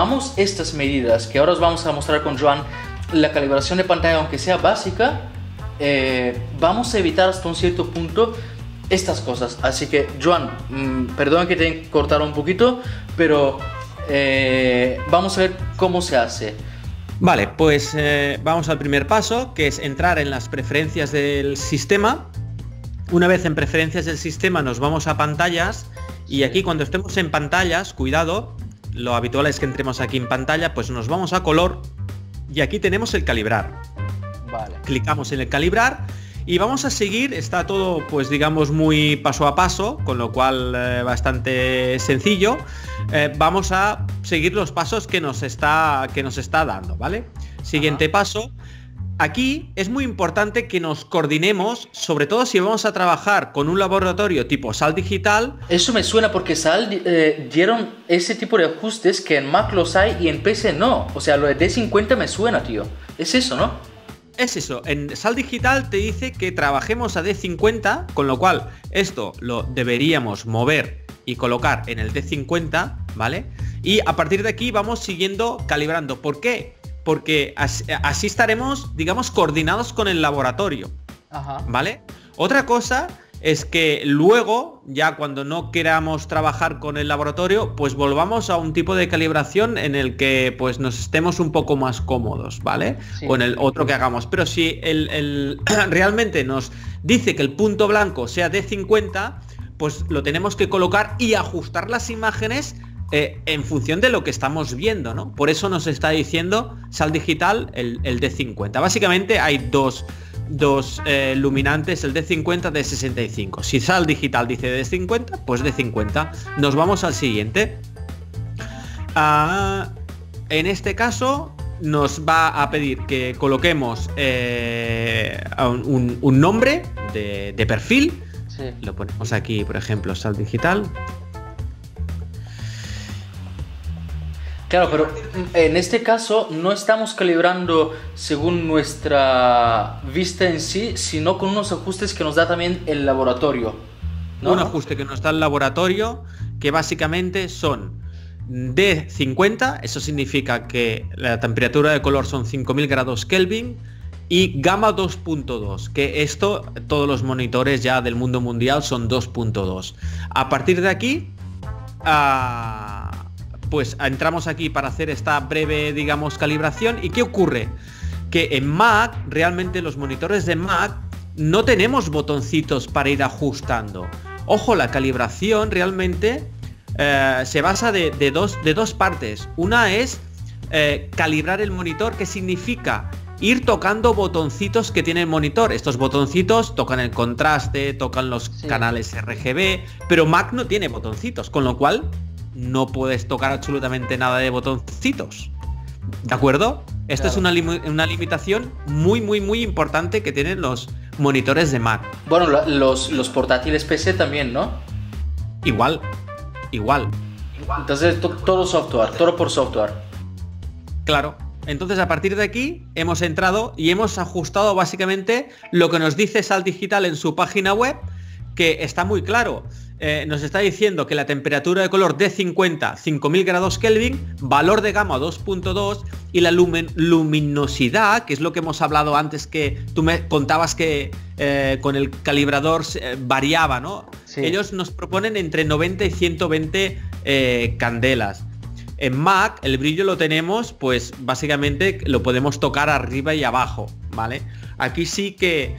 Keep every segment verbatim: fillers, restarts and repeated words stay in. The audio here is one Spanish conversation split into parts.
tomamos estas medidas, que ahora os vamos a mostrar con Joan, la calibración de pantalla, aunque sea básica, eh, vamos a evitar hasta un cierto punto estas cosas. Así que, Joan, mmm, perdón que te he cortado un poquito, pero eh, vamos a ver cómo se hace. Vale, pues eh, vamos al primer paso, que es entrar en las preferencias del sistema. Una vez en preferencias del sistema nos vamos a pantallas, y aquí cuando estemos en pantallas, cuidado, lo habitual es que entremos aquí en pantalla, pues nos vamos a color y aquí tenemos el calibrar. Vale. Clicamos en el calibrar y vamos a seguir, está todo pues digamos muy paso a paso, con lo cual eh, bastante sencillo. Eh, vamos a seguir los pasos que nos está, que nos está dando, ¿vale? Siguiente Ajá. paso. Aquí es muy importante que nos coordinemos, sobre todo si vamos a trabajar con un laboratorio tipo Salt Digital. Eso me suena porque Salt eh, dieron ese tipo de ajustes que en Mac los hay y en P C no. O sea, lo de D cincuenta me suena, tío. Es eso, ¿no? Es eso. En Salt Digital te dice que trabajemos a D cincuenta, con lo cual esto lo deberíamos mover y colocar en el D cincuenta, ¿vale? Y a partir de aquí vamos siguiendo calibrando. ¿Por qué? Porque así, así estaremos, digamos, coordinados con el laboratorio. Ajá. ¿Vale? Otra cosa es que luego, ya cuando no queramos trabajar con el laboratorio, pues volvamos a un tipo de calibración en el que pues nos estemos un poco más cómodos, ¿vale? Sí. O en el otro que hagamos. Pero si el, el realmente nos dice que el punto blanco sea D cincuenta, pues lo tenemos que colocar y ajustar las imágenes Eh, en función de lo que estamos viendo, ¿no? Por eso nos está diciendo Salt Digital el, el D cincuenta. Básicamente hay dos, dos eh, luminantes, el D cincuenta, D sesenta y cinco. Si Salt Digital dice D cincuenta, pues D cincuenta. Nos vamos al siguiente. Ah, en este caso nos va a pedir que coloquemos eh, un, un nombre de, de perfil. Sí. Lo ponemos aquí, por ejemplo, Salt Digital. Claro, pero en este caso no estamos calibrando según nuestra vista en sí, sino con unos ajustes que nos da también el laboratorio, ¿no? Un ajuste que nos da el laboratorio, que básicamente son D cincuenta, eso significa que la temperatura de color son cinco mil grados Kelvin, y gamma dos punto dos, que esto, todos los monitores ya del mundo mundial son dos punto dos. A partir de aquí, uh, pues entramos aquí para hacer esta breve, digamos, calibración. ¿Y qué ocurre? Que en Mac, realmente los monitores de Mac, no tenemos botoncitos para ir ajustando. Ojo, la calibración realmente eh, se basa de, de, dos, de dos partes. Una es eh, calibrar el monitor, que significa ir tocando botoncitos que tiene el monitor. Estos botoncitos tocan el contraste, tocan los sí. canales R G B, pero Mac no tiene botoncitos, con lo cual no puedes tocar absolutamente nada de botoncitos. ¿De acuerdo? Esto claro. es una, lim una limitación muy, muy, muy importante que tienen los monitores de Mac. Bueno, los, los portátiles P C también, ¿no? Igual, igual. Entonces, to todo software, todo por software. Claro. Entonces, a partir de aquí, hemos entrado y hemos ajustado básicamente lo que nos dice Salt Digital en su página web, que está muy claro. Eh, nos está diciendo que la temperatura de color D cincuenta, cinco mil grados Kelvin, valor de gamma dos punto dos, y la lumen luminosidad, que es lo que hemos hablado antes, que tú me contabas que eh, con el calibrador eh, variaba, ¿no? Sí. Ellos nos proponen entre noventa y ciento veinte eh, candelas. En Mac el brillo lo tenemos, pues básicamente lo podemos tocar arriba y abajo, ¿vale? Aquí sí que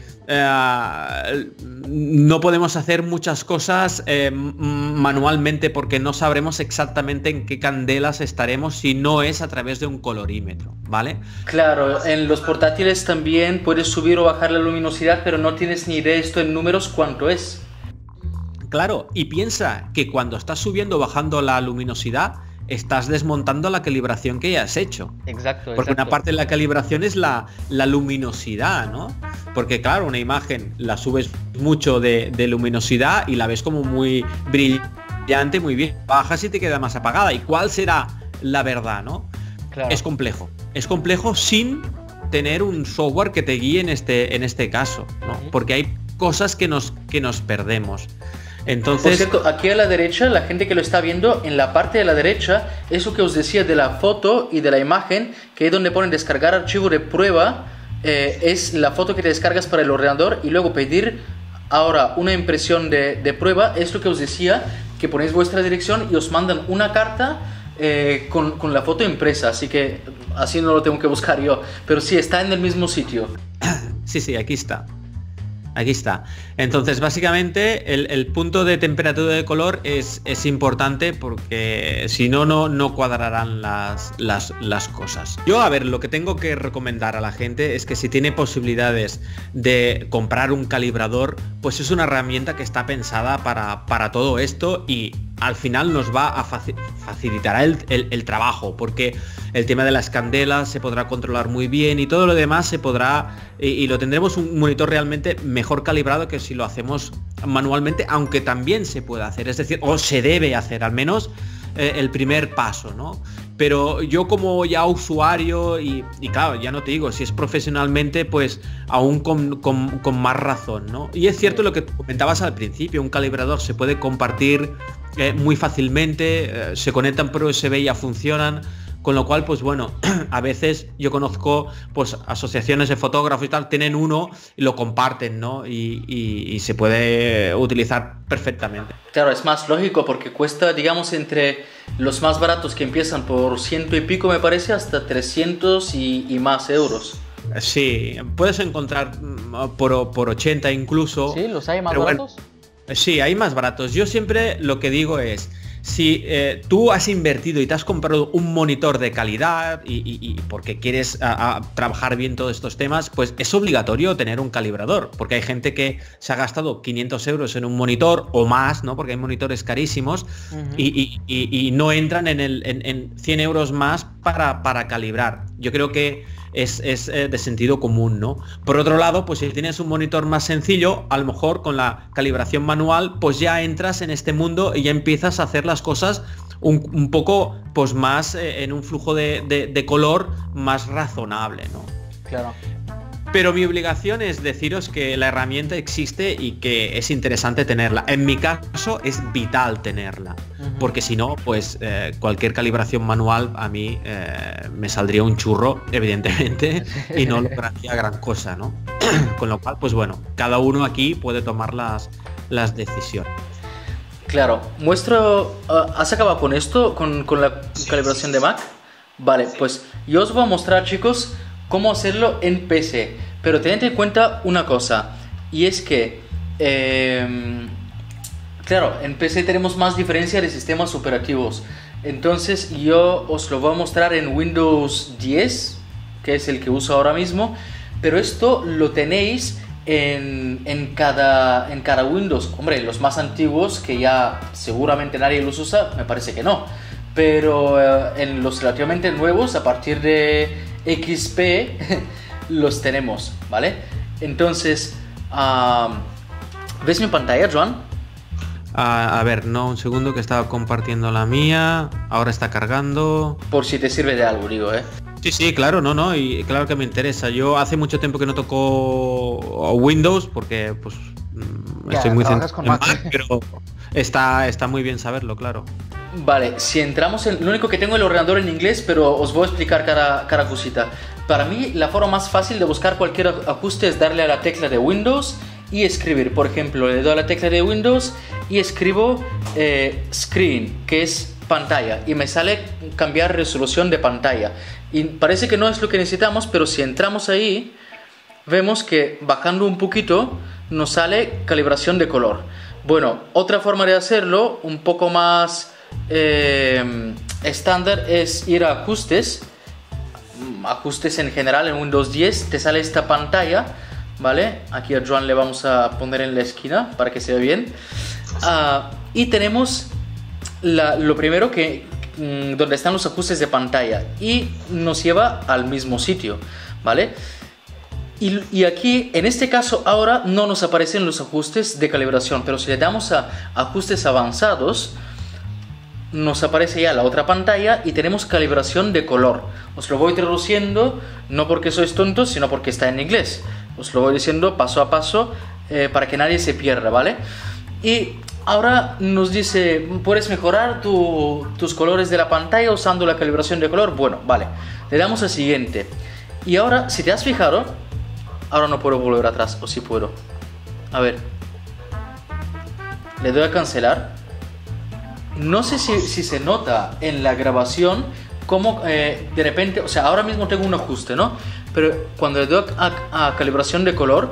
eh, no podemos hacer muchas cosas eh, manualmente, porque no sabremos exactamente en qué candelas estaremos si no es a través de un colorímetro, ¿vale? Claro, en los portátiles también puedes subir o bajar la luminosidad, pero no tienes ni idea esto en números cuánto es. Claro, y piensa que cuando estás subiendo o bajando la luminosidad, estás desmontando la calibración que ya has hecho. Exacto, Porque exacto. una parte de la calibración es la, la luminosidad, ¿no? Porque claro, una imagen la subes mucho de, de luminosidad y la ves como muy brillante, muy bien. Bajas y te queda más apagada. ¿Y cuál será la verdad, no? Claro. Es complejo. Es complejo sin tener un software que te guíe en este, en este caso, ¿no? Porque hay cosas que nos, que nos perdemos. Entonces, por cierto, aquí a la derecha, la gente que lo está viendo, en la parte de la derecha, eso que os decía de la foto y de la imagen, que es donde ponen descargar archivo de prueba, eh, es la foto que te descargas para el ordenador y luego pedir ahora una impresión de, de prueba. Es lo que os decía, que ponéis vuestra dirección y os mandan una carta eh, con, con la foto impresa, así que así no lo tengo que buscar yo, pero sí, está en el mismo sitio. Sí, sí, aquí está. Aquí está. Entonces, básicamente, el, el punto de temperatura de color es, es importante porque si no, no, no cuadrarán las, las, las cosas. Yo, a ver, lo que tengo que recomendar a la gente es que si tiene posibilidades de comprar un calibrador, pues es una herramienta que está pensada para, para todo esto y al final nos va a faci facilitar el, el, el trabajo, porque el tema de las candelas se podrá controlar muy bien y todo lo demás se podrá y, y lo tendremos un monitor realmente mejor calibrado que si lo hacemos manualmente, aunque también se puede hacer, es decir, o se debe hacer al menos eh, el primer paso, ¿no? Pero yo como ya usuario y, y claro, ya no te digo, si es profesionalmente, pues aún con, con, con más razón, ¿no? Y es cierto lo que comentabas al principio, un calibrador se puede compartir eh, muy fácilmente, eh, se conectan por U S B y ya funcionan. Con lo cual, pues bueno, a veces yo conozco pues asociaciones de fotógrafos y tal, tienen uno y lo comparten, ¿no? Y, y, y se puede utilizar perfectamente. Claro, es más lógico porque cuesta, digamos, entre los más baratos que empiezan por ciento y pico, me parece, hasta trescientos y, y más euros. Sí, puedes encontrar por, por ochenta incluso. ¿Sí? ¿Los hay más pero baratos? Bueno, sí, hay más baratos. Yo siempre lo que digo es, si eh, tú has invertido y te has comprado un monitor de calidad y, y, y porque quieres a, a, trabajar bien todos estos temas, pues es obligatorio tener un calibrador, porque hay gente que se ha gastado quinientos euros en un monitor o más, ¿no? Porque hay monitores carísimos uh-huh. y, y, y, y no entran en, el, en, en cien euros más para, para calibrar. Yo creo que es, es eh, de sentido común, ¿no? Por otro lado, pues si tienes un monitor más sencillo, a lo mejor con la calibración manual, pues ya entras en este mundo y ya empiezas a hacer las cosas un, un poco pues más eh, en un flujo de, de, de color más razonable, ¿no? Claro. Pero mi obligación es deciros que la herramienta existe y que es interesante tenerla. En mi caso es vital tenerla, uh-huh. porque si no, pues eh, cualquier calibración manual a mí eh, me saldría un churro, evidentemente, y no lograría gran cosa, ¿no? Con lo cual, pues bueno, cada uno aquí puede tomar las, las decisiones. Claro, muestro... Uh, ¿has acabado con esto, con, con la calibración de Mac? Vale, pues yo os voy a mostrar, chicos, cómo hacerlo en P C, pero tened en cuenta una cosa, y es que eh, claro, en P C tenemos más diferencia de sistemas operativos, entonces yo os lo voy a mostrar en Windows diez, que es el que uso ahora mismo, pero esto lo tenéis en, en, cada, en cada Windows. Hombre, los más antiguos, que ya seguramente nadie los usa, me parece que no, pero eh, en los relativamente nuevos, a partir de X P los tenemos, ¿vale? Entonces, uh, ¿ves mi pantalla, Joan? A, a ver, no, un segundo que estaba compartiendo la mía, ahora está cargando. Por si te sirve de algo, digo, ¿eh? Sí, sí, claro, no, no, y claro que me interesa. Yo hace mucho tiempo que no toco Windows porque pues ya, estoy muy centrado en Mac, pero está, está muy bien saberlo, claro. Vale, si entramos en... Lo único que tengo es el ordenador en inglés, pero os voy a explicar cada, cada cosita. Para mí, la forma más fácil de buscar cualquier ajuste es darle a la tecla de Windows y escribir. Por ejemplo, le doy a la tecla de Windows y escribo eh, Screen, que es pantalla, y me sale cambiar resolución de pantalla. Y parece que no es lo que necesitamos, pero si entramos ahí, vemos que bajando un poquito nos sale calibración de color. Bueno, otra forma de hacerlo, un poco más... Eh, estándar, es ir a ajustes, ajustes en general en Windows diez, te sale esta pantalla, ¿vale? Aquí a Joan le vamos a poner en la esquina para que se vea bien, uh, y tenemos la, lo primero que mm, donde están los ajustes de pantalla y nos lleva al mismo sitio, ¿vale? Y, y aquí, en este caso, ahora no nos aparecen los ajustes de calibración, pero si le damos a ajustes avanzados, nos aparece ya la otra pantalla y tenemos calibración de color. Os lo voy traduciendo, no porque sois tontos, sino porque está en inglés. Os lo voy diciendo paso a paso eh, para que nadie se pierda, ¿vale? Y ahora nos dice, puedes mejorar tu, tus colores de la pantalla usando la calibración de color. Bueno, vale, le damos a siguiente. Y ahora, si te has fijado, ahora no puedo volver atrás, o sí puedo. A ver, le doy a cancelar. No sé si, si se nota en la grabación como eh, de repente, o sea, ahora mismo tengo un ajuste, ¿no? Pero cuando le doy a, a calibración de color,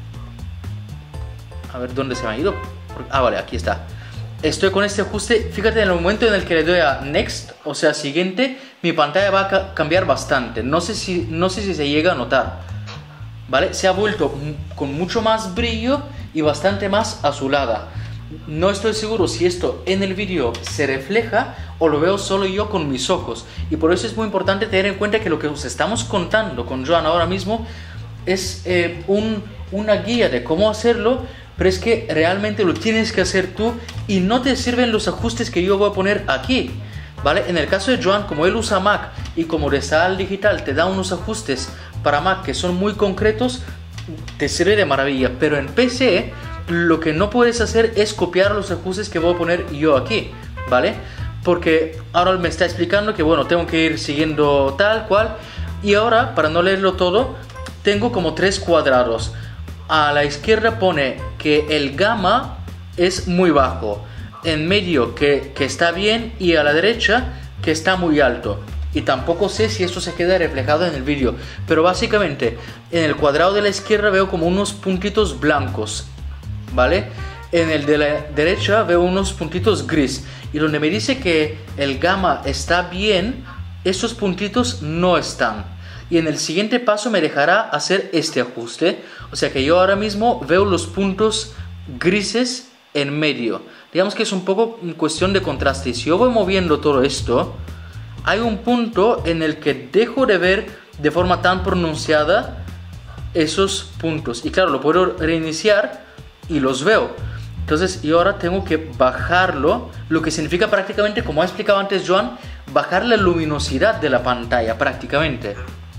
a ver dónde se me ha ido. Ah, vale, aquí está. Estoy con este ajuste. Fíjate, en el momento en el que le doy a Next, o sea, siguiente, mi pantalla va a ca cambiar bastante. No sé si, no sé si se llega a notar, ¿vale? Se ha vuelto con mucho más brillo y bastante más azulada. No estoy seguro si esto en el vídeo se refleja o lo veo solo yo con mis ojos. Y por eso es muy importante tener en cuenta que lo que os estamos contando con Joan ahora mismo es eh, un, una guía de cómo hacerlo, pero es que realmente lo tienes que hacer tú y no te sirven los ajustes que yo voy a poner aquí, ¿vale? En el caso de Joan, como él usa Mac y como Real Digital te da unos ajustes para Mac que son muy concretos, te sirve de maravilla. Pero en P C lo que no puedes hacer es copiar los ajustes que voy a poner yo aquí, ¿vale? Porque ahora me está explicando que, bueno, tengo que ir siguiendo tal cual. Y ahora, para no leerlo todo, tengo como tres cuadrados. A la izquierda pone que el gamma es muy bajo, en medio que, que está bien, y a la derecha que está muy alto. Y tampoco sé si esto se queda reflejado en el vídeo, pero básicamente en el cuadrado de la izquierda veo como unos puntitos blancos, ¿vale? En el de la derecha veo unos puntitos gris, y donde me dice que el gamma está bien, esos puntitos no están. Y en el siguiente paso me dejará hacer este ajuste. O sea que yo ahora mismo veo los puntos grises en medio. Digamos que es un poco cuestión de contraste. Y si yo voy moviendo todo esto, hay un punto en el que dejo de ver de forma tan pronunciada esos puntos. Y claro, lo puedo reiniciar y los veo. Entonces yo ahora tengo que bajarlo, lo que significa prácticamente, como ha explicado antes Joan, bajar la luminosidad de la pantalla prácticamente.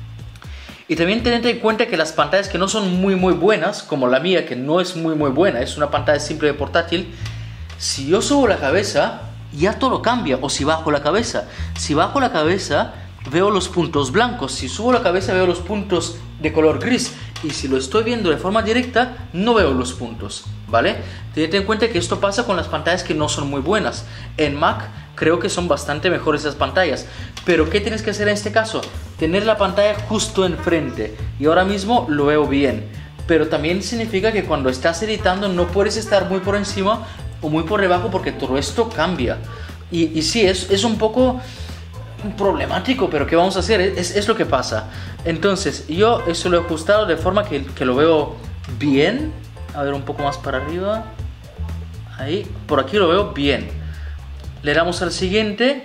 Y también tened en cuenta que las pantallas que no son muy muy buenas, como la mía, que no es muy muy buena, es una pantalla simple de portátil, si yo subo la cabeza, ya todo cambia. O si bajo la cabeza, si bajo la cabeza veo los puntos blancos, si subo la cabeza veo los puntos de color gris, y si lo estoy viendo de forma directa no veo los puntos, ¿vale? Tened en cuenta que esto pasa con las pantallas que no son muy buenas. En Mac creo que son bastante mejores esas pantallas, pero ¿qué tienes que hacer en este caso? Tener la pantalla justo enfrente, y ahora mismo lo veo bien, pero también significa que cuando estás editando no puedes estar muy por encima o muy por debajo, porque todo esto cambia. Y, y sí, es, es un poco problemático, pero ¿qué vamos a hacer? Es, es lo que pasa. Entonces yo eso lo he ajustado de forma que, que lo veo bien. A ver, un poco más para arriba. Ahí, por aquí lo veo bien. Le damos al siguiente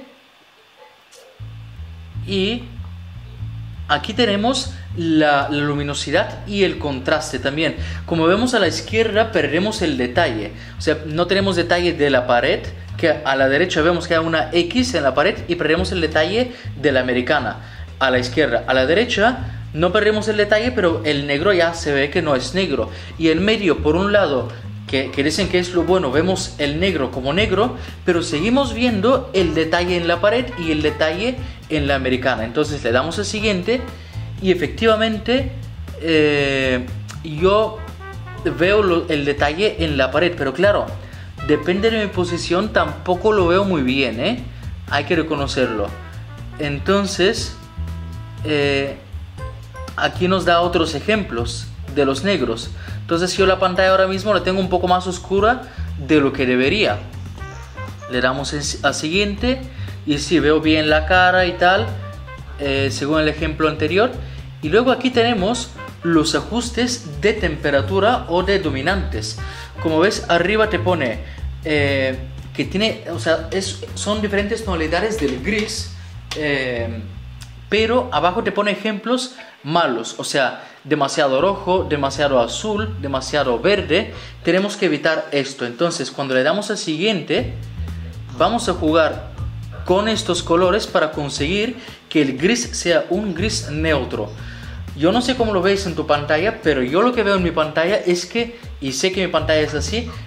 y aquí tenemos la, la luminosidad y el contraste también. Como vemos a la izquierda perdemos el detalle, o sea, no tenemos detalle de la pared, que a la derecha vemos que hay una X en la pared, y perdemos el detalle de la americana a la izquierda. A la derecha no perdemos el detalle, pero el negro ya se ve que no es negro. Y el medio, por un lado, que, que dicen que es lo bueno, vemos el negro como negro, pero seguimos viendo el detalle en la pared y el detalle en la americana. Entonces le damos al siguiente y efectivamente eh, yo veo lo, el detalle en la pared, pero claro, depende de mi posición, tampoco lo veo muy bien, ¿eh? Hay que reconocerlo. Entonces eh, aquí nos da otros ejemplos de los negros. Entonces yo la pantalla ahora mismo la tengo un poco más oscura de lo que debería. Le damos a siguiente y sí, veo bien la cara y tal, eh, según el ejemplo anterior. Y luego aquí tenemos los ajustes de temperatura o de dominantes. Como ves, arriba te pone eh, que tiene, o sea, es, son diferentes tonalidades del gris, eh, pero abajo te pone ejemplos malos, o sea, demasiado rojo, demasiado azul, demasiado verde. Tenemos que evitar esto. Entonces cuando le damos a siguiente, vamos a jugar con estos colores para conseguir que el gris sea un gris neutro. Yo no sé cómo lo veis en tu pantalla, pero yo lo que veo en mi pantalla es que, y sé que mi pantalla es así,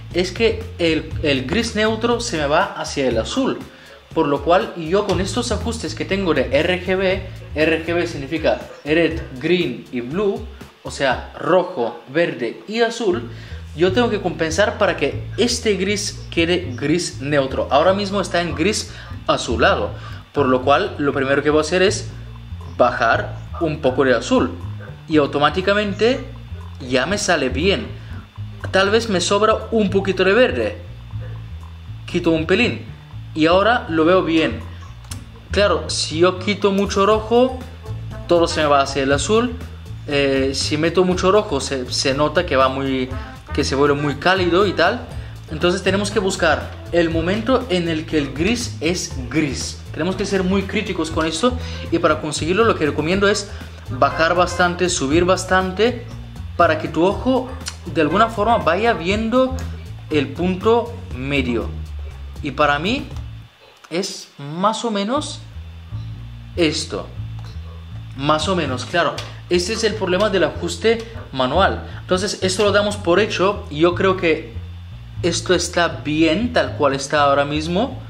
es que el, el gris neutro se me va hacia el azul. Por lo cual yo con estos ajustes que tengo de R G B, R G B significa red, green y blue, o sea, rojo, verde y azul, yo tengo que compensar para que este gris quede gris neutro. Ahora mismo está en gris azulado, por lo cual lo primero que voy a hacer es bajar un poco de azul y automáticamente ya me sale bien. Tal vez me sobra un poquito de verde, quito un pelín y ahora lo veo bien. Claro, si yo quito mucho rojo, todo se me va hacia el azul. Eh, si meto mucho rojo, se, se nota que va muy, que se vuelve muy cálido y tal. Entonces tenemos que buscar el momento en el que el gris es gris. Tenemos que ser muy críticos con esto, y para conseguirlo lo que recomiendo es bajar bastante, subir bastante, para que tu ojo de alguna forma vaya viendo el punto medio. Y para mí es más o menos esto, más o menos, claro. Este es el problema del ajuste manual. Entonces esto lo damos por hecho y yo creo que esto está bien tal cual está ahora mismo.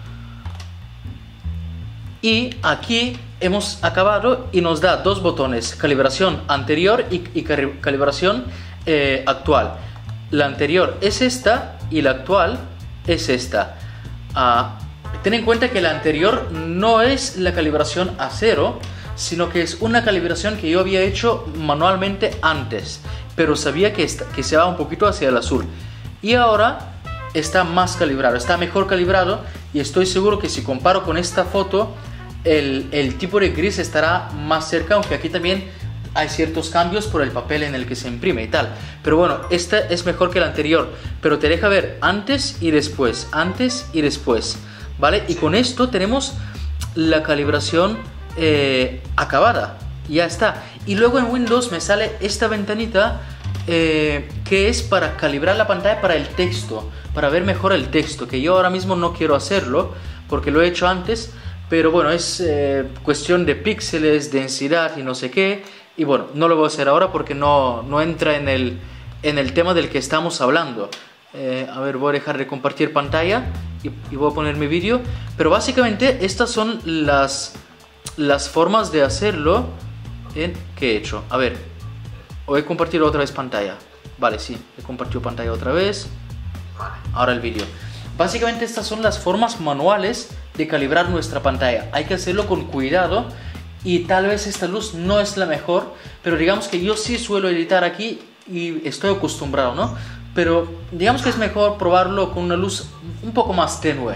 Y aquí hemos acabado y nos da dos botones: calibración anterior y, y calibración eh, actual. La anterior es esta y la actual es esta. Uh, ten en cuenta que la anterior no es la calibración a cero, sino que es una calibración que yo había hecho manualmente antes, pero sabía que, está, que se va un poquito hacia el azul. Y ahora está más calibrado, está mejor calibrado, y estoy seguro que si comparo con esta foto, el, el tipo de gris estará más cerca, aunque aquí también hay ciertos cambios por el papel en el que se imprime y tal. Pero bueno, esta es mejor que la anterior, pero te deja ver antes y después, antes y después, ¿vale? Y con esto tenemos la calibración eh, acabada, ya está. Y luego en Windows me sale esta ventanita eh, que es para calibrar la pantalla para el texto, para ver mejor el texto, que yo ahora mismo no quiero hacerlo porque lo he hecho antes, pero bueno, es eh, cuestión de píxeles, densidad y no sé qué. Y bueno, no lo voy a hacer ahora porque no, no entra en el, en el tema del que estamos hablando. Eh, a ver, voy a dejar de compartir pantalla y, y voy a poner mi vídeo. Pero básicamente estas son las, las formas de hacerlo en, que he hecho. A ver, voy a compartir otra vez pantalla. Vale, sí, he compartido pantalla otra vez. Ahora el vídeo. Básicamente estas son las formas manuales de calibrar nuestra pantalla. Hay que hacerlo con cuidado. Y tal vez esta luz no es la mejor, pero digamos que yo sí suelo editar aquí y estoy acostumbrado, ¿no? Pero digamos que es mejor probarlo con una luz un poco más tenue.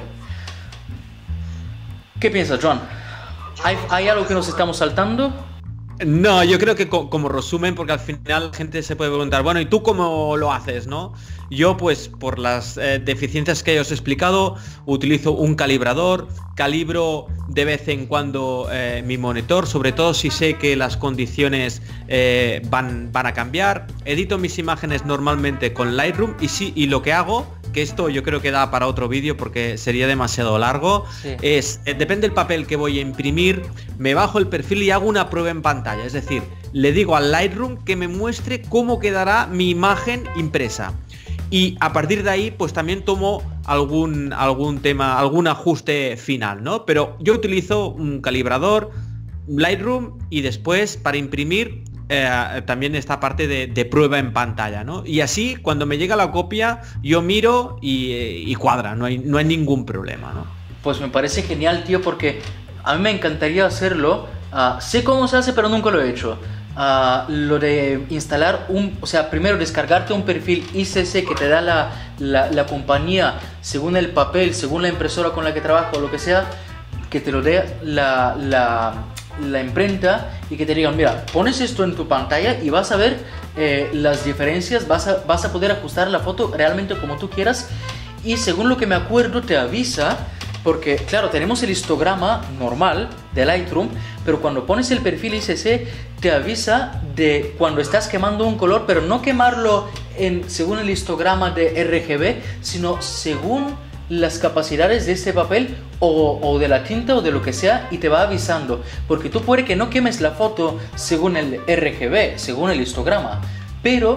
¿Qué piensas, Joan? ¿Hay, ¿Hay algo que nos estamos saltando? No, yo creo que co como resumen, porque al final la gente se puede preguntar, bueno, ¿y tú cómo lo haces, no? Yo, pues, por las eh, deficiencias que os he explicado, utilizo un calibrador, calibro de vez en cuando eh, mi monitor, sobre todo si sé que las condiciones eh, van, van a cambiar. Edito mis imágenes normalmente con Lightroom y, sí, y lo que hago, que esto yo creo que da para otro vídeo porque sería demasiado largo, sí. es, eh, depende del papel que voy a imprimir, me bajo el perfil y hago una prueba en pantalla, es decir, le digo al Lightroom que me muestre cómo quedará mi imagen impresa. Y a partir de ahí, pues también tomo algún, algún tema, algún ajuste final, ¿no? Pero yo utilizo un calibrador, Lightroom, y después para imprimir eh, también esta parte de, de prueba en pantalla, ¿no? Y así, cuando me llega la copia, yo miro y, y cuadra, no hay, no hay ningún problema, ¿no? Pues me parece genial, tío, porque a mí me encantaría hacerlo. Uh, sé cómo se hace, pero nunca lo he hecho. Uh, lo de instalar un, o sea, primero descargarte un perfil I C C que te da la, la, la compañía según el papel, según la impresora con la que trabajo o lo que sea, que te lo dé la, la, la imprenta y que te digan, mira, pones esto en tu pantalla y vas a ver eh, las diferencias, vas a, vas a poder ajustar la foto realmente como tú quieras, y según lo que me acuerdo te avisa. Porque, claro, tenemos el histograma normal de Lightroom, pero cuando pones el perfil I C C te avisa de cuando estás quemando un color, pero no quemarlo en, según el histograma de R G B, sino según las capacidades de este papel o, o de la tinta o de lo que sea, y te va avisando. Porque tú puede que no quemes la foto según el R G B, según el histograma, pero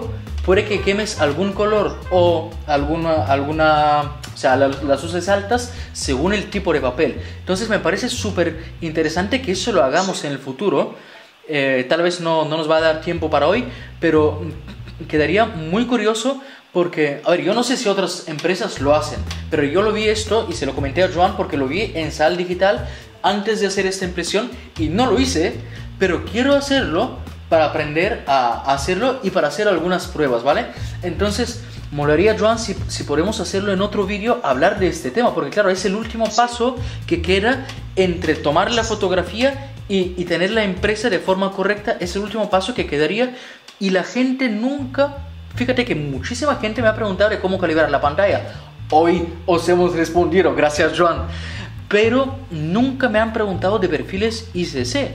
puede que quemes algún color o alguna, alguna o sea, las, las luces altas según el tipo de papel. Entonces me parece súper interesante que eso lo hagamos en el futuro. Eh, tal vez no, no nos va a dar tiempo para hoy, pero quedaría muy curioso porque, a ver, yo no sé si otras empresas lo hacen, pero yo lo vi esto y se lo comenté a Joan porque lo vi en Sal Digital antes de hacer esta impresión y no lo hice, pero quiero hacerlo para aprender a hacerlo y para hacer algunas pruebas, ¿vale? Entonces, molaría, Joan, si, si podemos hacerlo en otro vídeo, hablar de este tema, porque claro, es el último paso que queda entre tomar la fotografía y, y tener la impresa de forma correcta. Es el último paso que quedaría y la gente nunca... Fíjate que muchísima gente me ha preguntado de cómo calibrar la pantalla. Hoy os hemos respondido, gracias, Joan. Pero nunca me han preguntado de perfiles I C C.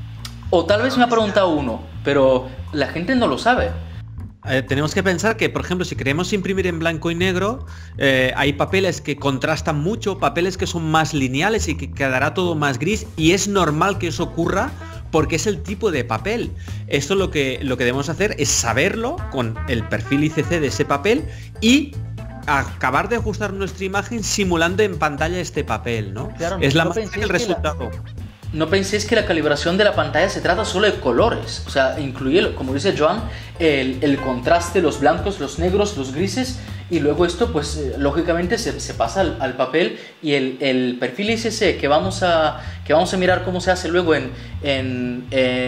O tal vez me ha preguntado uno, pero la gente no lo sabe. Eh, tenemos que pensar que, por ejemplo, si queremos imprimir en blanco y negro, eh, hay papeles que contrastan mucho, papeles que son más lineales y que quedará todo más gris, y es normal que eso ocurra porque es el tipo de papel. Esto lo que, lo que debemos hacer es saberlo con el perfil I C C de ese papel y acabar de ajustar nuestra imagen simulando en pantalla este papel, ¿no? Claro, es la no más pensé el resultado. La... No penséis que la calibración de la pantalla se trata solo de colores, o sea, incluye, como dice Joan, el, el contraste, los blancos, los negros, los grises, y luego esto, pues, eh, lógicamente se, se pasa al, al papel, y el, el perfil I C C que vamos a, que vamos a mirar cómo se hace luego en, en,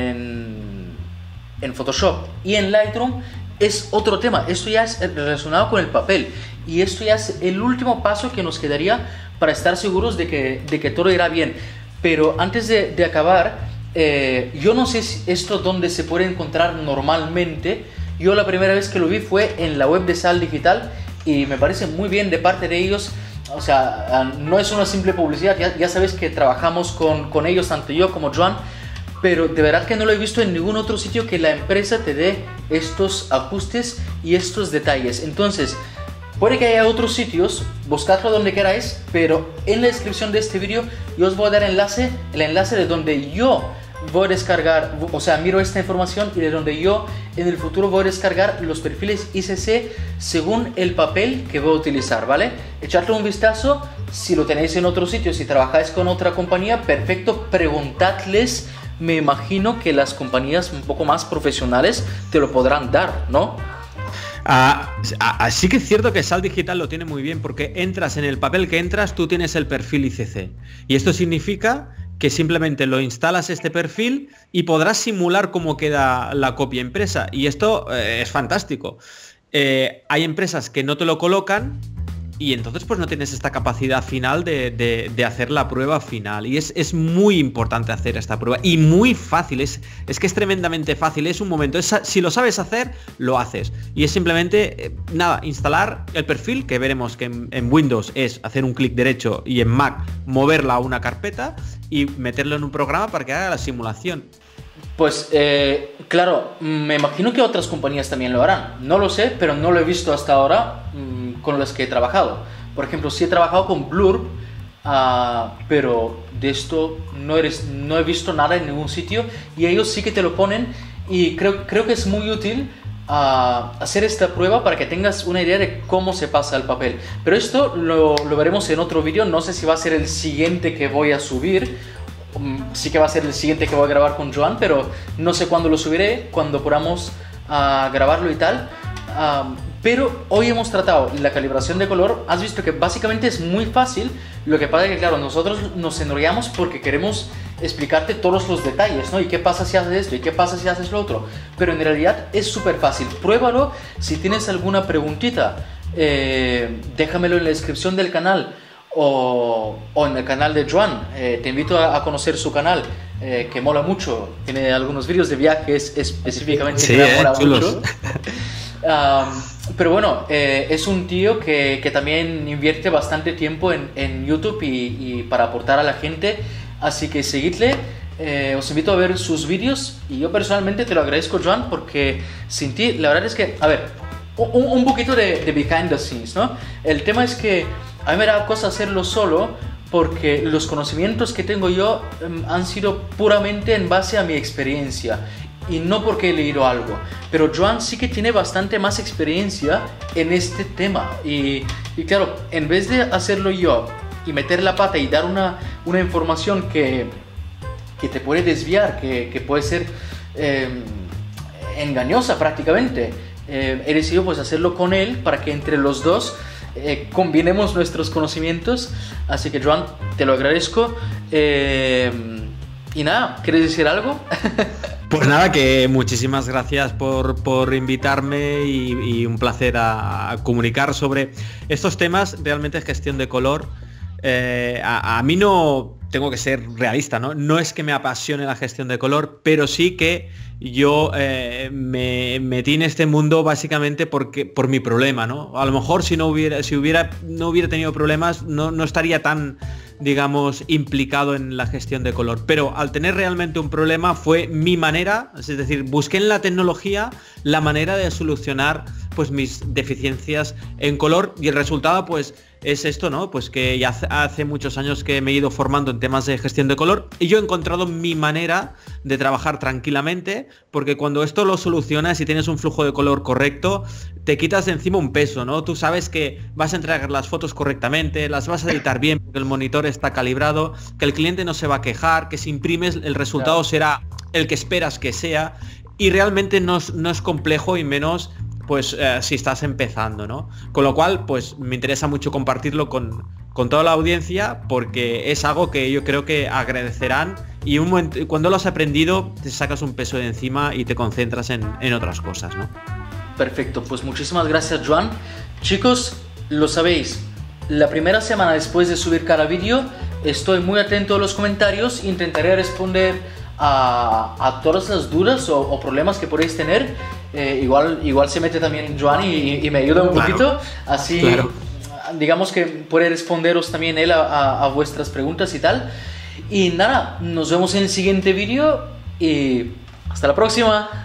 en, en Photoshop y en Lightroom, es otro tema. Esto ya es relacionado con el papel, y esto ya es el último paso que nos quedaría para estar seguros de que, de que todo irá bien. Pero antes de, de acabar, eh, yo no sé si esto dónde se puede encontrar normalmente. Yo la primera vez que lo vi fue en la web de Sal Digital y me parece muy bien de parte de ellos. O sea, no es una simple publicidad, ya, ya sabes que trabajamos con, con ellos, tanto yo como Joan, pero de verdad que no lo he visto en ningún otro sitio que la empresa te dé estos ajustes y estos detalles. Entonces, puede que haya otros sitios, buscadlo donde queráis, pero en la descripción de este vídeo yo os voy a dar enlace, el enlace de donde yo voy a descargar, o sea, miro esta información y de donde yo en el futuro voy a descargar los perfiles I C C según el papel que voy a utilizar, ¿vale? Echadle un vistazo, si lo tenéis en otro sitio, si trabajáis con otra compañía, perfecto, preguntadles, me imagino que las compañías un poco más profesionales te lo podrán dar, ¿no? Así uh, uh, que es cierto que Sal Digital lo tiene muy bien porque entras en el papel que entras, tú tienes el perfil I C C y esto significa que simplemente lo instalas este perfil y podrás simular cómo queda la copia impresa y esto eh, es fantástico. Eh, hay empresas que no te lo colocan y entonces pues no tienes esta capacidad final de, de, de hacer la prueba final y es, es muy importante hacer esta prueba y muy fácil, es, es que es tremendamente fácil, es un momento, es, si lo sabes hacer, lo haces y es simplemente, eh, nada, instalar el perfil, que veremos que en, en Windows es hacer un clic derecho y en Mac moverla a una carpeta y meterlo en un programa para que haga la simulación. Pues eh, claro, me imagino que otras compañías también lo harán. No lo sé, pero no lo he visto hasta ahora mmm, con las que he trabajado. Por ejemplo, sí he trabajado con Blurb, uh, pero de esto no, eres, no he visto nada en ningún sitio y ellos sí que te lo ponen y creo, creo que es muy útil uh, hacer esta prueba para que tengas una idea de cómo se pasa el papel. Pero esto lo, lo veremos en otro vídeo, no sé si va a ser el siguiente que voy a subir. Sí que va a ser el siguiente que voy a grabar con Joan, pero no sé cuándo lo subiré, cuando podamos uh, grabarlo y tal. Um, pero hoy hemos tratado la calibración de color. Has visto que básicamente es muy fácil. Lo que pasa es que, claro, nosotros nos enrollamos porque queremos explicarte todos los detalles, ¿no? ¿Y qué pasa si haces esto? ¿Y qué pasa si haces lo otro? Pero en realidad es súper fácil. Pruébalo. Si tienes alguna preguntita, eh, déjamelo en la descripción del canal. O, o en el canal de Joan, eh, te invito a, a conocer su canal, eh, que mola mucho, tiene algunos vídeos de viajes específicamente, sí, que me eh, mola chulos. mucho. um, pero bueno, eh, es un tío que, que también invierte bastante tiempo en, en YouTube y, y para aportar a la gente, así que seguidle. Eh, os invito a ver sus vídeos y yo personalmente te lo agradezco, Joan, porque sin ti, la verdad es que, a ver, un, un poquito de, de behind the scenes, ¿no? El tema es que a mí me da cosa hacerlo solo porque los conocimientos que tengo yo um, han sido puramente en base a mi experiencia y no porque he leído algo, pero Joan sí que tiene bastante más experiencia en este tema y, y claro, en vez de hacerlo yo y meter la pata y dar una, una información que, que te puede desviar, que, que puede ser eh, engañosa prácticamente, eh, he decidido pues hacerlo con él para que entre los dos eh, combinemos nuestros conocimientos, así que Joan, te lo agradezco. eh, y nada, ¿quieres decir algo? Pues nada, que muchísimas gracias por, por invitarme y, y un placer a, a comunicar sobre estos temas. Realmente es gestión de color. Eh, a, a mí no, tengo que ser realista, ¿no? No es que me apasione la gestión de color, pero sí que yo eh, me metí en este mundo básicamente porque, por mi problema, ¿no? A lo mejor si no hubiera, si hubiera, no hubiera tenido problemas, no, no estaría tan, digamos, implicado en la gestión de color. Pero al tener realmente un problema fue mi manera, es decir, busqué en la tecnología la manera de solucionar pues mis deficiencias en color y el resultado pues es esto, ¿no? Pues que ya hace muchos años que me he ido formando en temas de gestión de color y yo he encontrado mi manera de trabajar tranquilamente, porque cuando esto lo solucionas y tienes un flujo de color correcto, te quitas de encima un peso, ¿no? Tú sabes que vas a entregar las fotos correctamente, las vas a editar bien porque el monitor está calibrado, que el cliente no se va a quejar, que si imprimes el resultado claro, será el que esperas que sea y realmente no es, no es complejo y menos pues eh, si estás empezando, ¿no? Con lo cual, pues me interesa mucho compartirlo con, con toda la audiencia porque es algo que yo creo que agradecerán y un momento, cuando lo has aprendido te sacas un peso de encima y te concentras en, en otras cosas, ¿no? Perfecto, pues muchísimas gracias, Joan. Chicos, lo sabéis, la primera semana después de subir cada vídeo estoy muy atento a los comentarios, intentaré responder a, a todas las dudas o, o problemas que podéis tener. Eh, igual, igual se mete también Joan y, y me ayuda un claro, poquito, así claro. digamos que puede responderos también él a, a, a vuestras preguntas y tal. Y nada, nos vemos en el siguiente vídeo y hasta la próxima.